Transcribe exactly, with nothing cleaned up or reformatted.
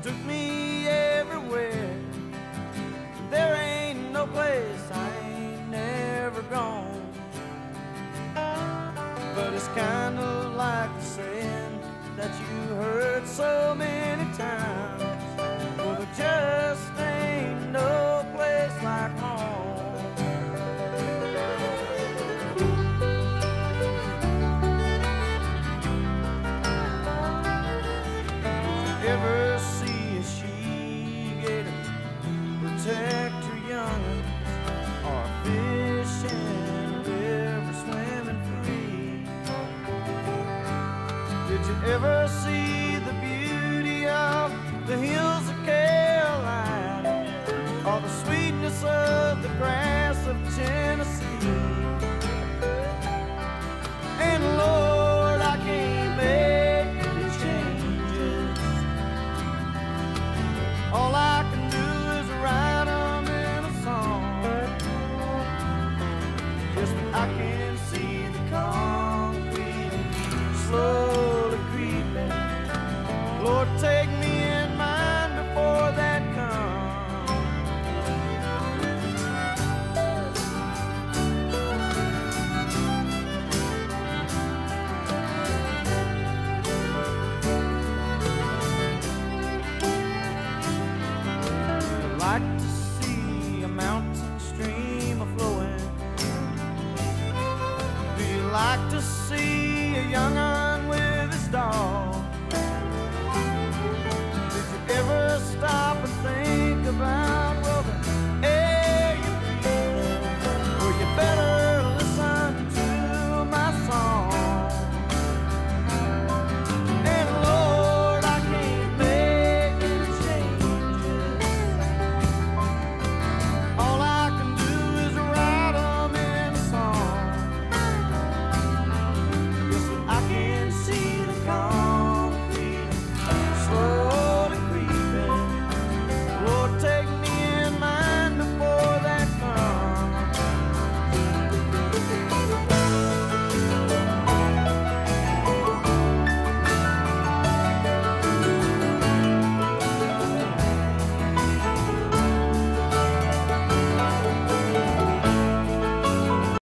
took me everywhere. There ain't no place I ain't never gone. But it's kind of like the saying that you heard so many times. Well, there just ain't no place like home. Ever